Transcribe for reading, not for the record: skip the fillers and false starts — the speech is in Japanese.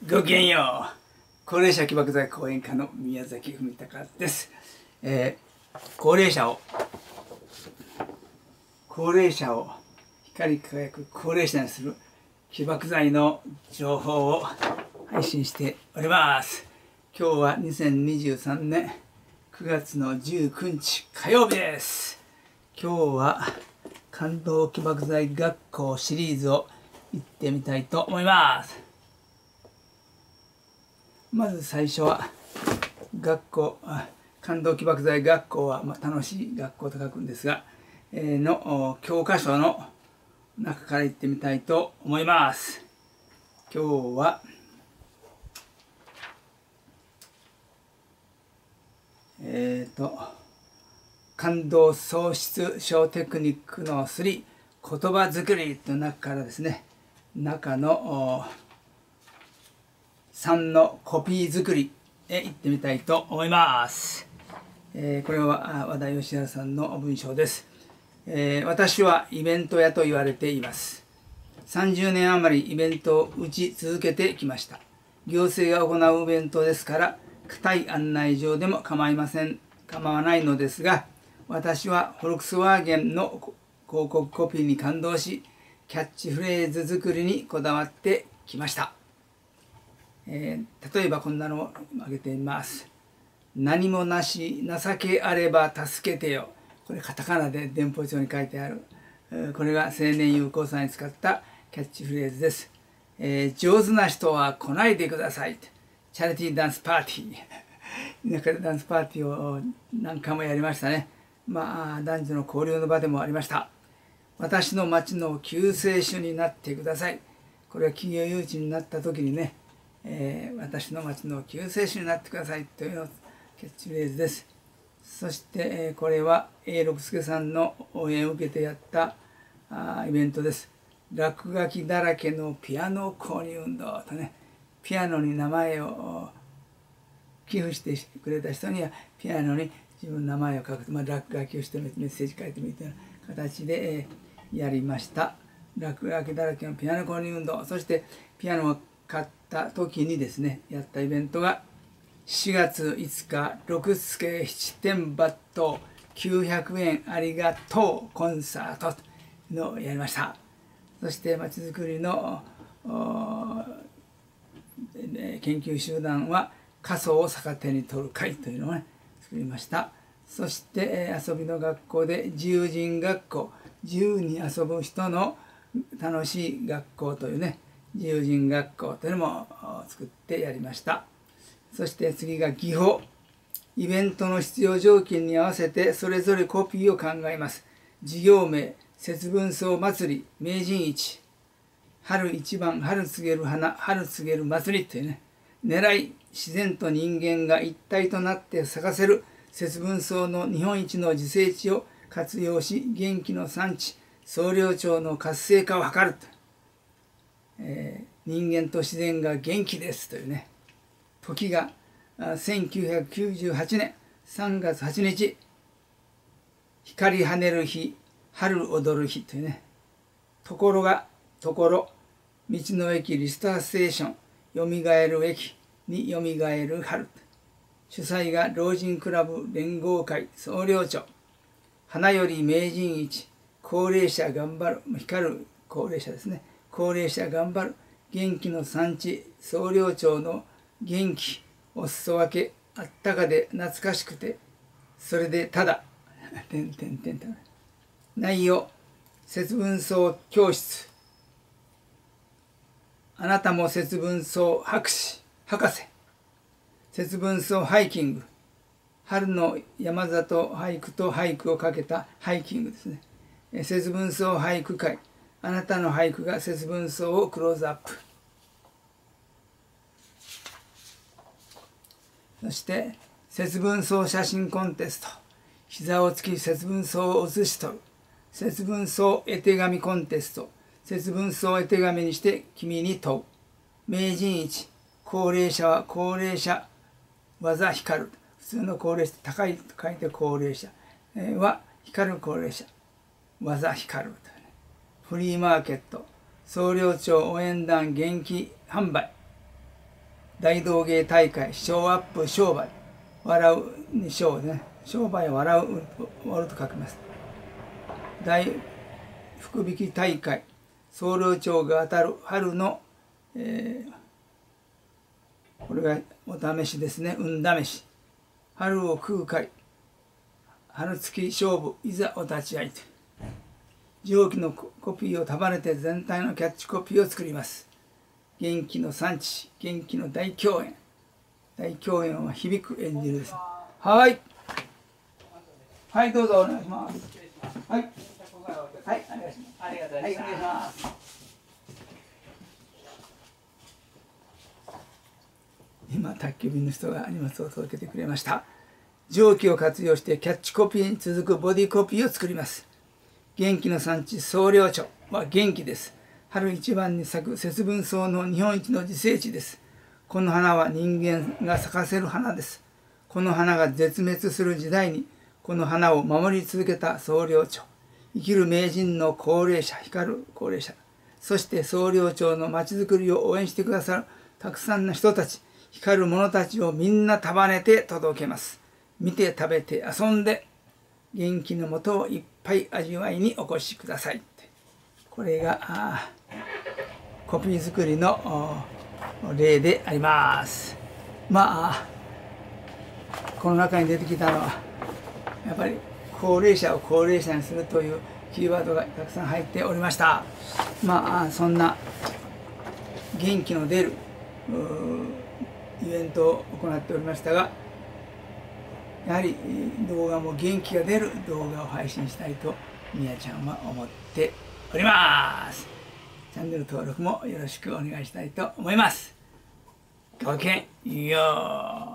ごきげんよう。高齢者起爆剤講演家の宮崎文隆です。高齢者を光り輝く高齢者にする起爆剤の情報を配信しております。今日は2023年9月の19日火曜日です。今日は感動起爆剤学校シリーズを行ってみたいと思います。まず最初は感動起爆剤学校は、楽しい学校と書くんですが、の教科書の中から行ってみたいと思います。今日は感動創出小テクニックの3言葉作りという中からですね、中の3のコピー作りへ行ってみたいと思います。これは和田義治さんの文章です。私はイベント屋と言われています。30年余りイベントを打ち続けてきました。行政が行うイベントですから固い案内状でも構わないのですが、私はフォルクスワーゲンの広告コピーに感動し、キャッチフレーズ作りにこだわってきました。例えばこんなのを挙げてみます。何もなし情けあれば助けてよ。これカタカナで電報帳に書いてある。これが青年友好さんに使ったキャッチフレーズです。上手な人は来ないでください。チャリティーダンスパーティー。田舎でダンスパーティーを何回もやりましたね。男女の交流の場でもありました。私の町の救世主になってください。これは企業誘致になった時にね、私の町の救世主になってくださいというのキャッチフレーズです。そして、これは永六輔さんの応援を受けてやったイベントです。落書きだらけのピアノ購入運動とね、ピアノに名前を寄付してくれた人にはピアノに自分の名前を書くと、落書きをしてメッセージ書いてみたいな形で、やりました。落書きだらけのピアノ購入運動、そしてピアノを買った時にですね、やったイベントが4月5日六助七点抜刀900円ありがとうコンサートのをやりました。そしてまちづくりの研究集団は過疎を逆手に取る会というのを、作りました。そして遊びの学校で自由人学校、自由に遊ぶ人の楽しい学校というね、自由人学校というのも作ってやりました。そして次が技法。イベントの必要条件に合わせてそれぞれコピーを考えます。事業名、節分草祭り、名人市、春一番、春告げる花、春告げる祭りというね、狙い、自然と人間が一体となって咲かせる節分草の日本一の自生地を活用し、元気の産地、総領町の活性化を図ると。人間と自然が元気ですというね、時が1998年3月8日、光跳ねる日、春踊る日というね、ところ、道の駅リスターステーション、よみがえる駅によみがえる春。主催が老人クラブ連合会総領長。花より名人市、高齢者頑張る、光る高齢者ですね。高齢者頑張る、元気の産地、総領長の元気、お裾分け、あったかで懐かしくて、それでただ、内容、節分草教室。あなたも節分草博士、博士。節分草ハイキング。春の山里俳句と俳句をかけたハイキングですね。節分草俳句会。あなたの俳句が節分草をクローズアップ。そして節分草写真コンテスト。膝をつき節分草を写し取る。節分草絵手紙コンテスト。節分草絵手紙にして君に問う。名人市。高齢者は高齢者技光る。普通の高齢者、高いと書いて高齢者は光る高齢者技光る。フリーマーケット、総領町応援団元気販売、 大道芸大会、ショーアップ商売、笑うにショーね、商売を笑うと書きます。大福引き大会、総領長が当たる春の、これがお試しですね、運試し。春を食う会、春月勝負、いざお立ち会いと。上記のコピーを束ねて全体のキャッチコピーを作ります。元気の産地、元気の大狂演。大狂演は響く演じるです。はい。はい、どうぞお願いします。はい。はい、お願いします。 ありがとうございます。 はい、お願いします。今、宅急便の人が荷物を届けてくれました。上記を活用してキャッチコピーに続くボディコピーを作ります。元気の産地、総領町は元気です。春一番に咲く節分草の日本一の自生地です。この花は人間が咲かせる花です。この花が絶滅する時代に、この花を守り続けた総領町。生きる名人の高齢者、光る高齢者。そして総領町の町づくりを応援してくださるたくさんの人たち、光る者たちをみんな束ねて届けます。見て食べて遊んで、元気のもとをいっぱい味わいにお越しください。これがコピー作りの例であります。まあこの中に出てきたのはやっぱり高齢者を高齢者にするというキーワードがたくさん入っておりました。まあそんな元気の出るイベントを行っておりましたが、やはり動画も元気が出る動画を配信したいとみやちゃんは思っております。チャンネル登録もよろしくお願いしたいと思います。ごきげんよう。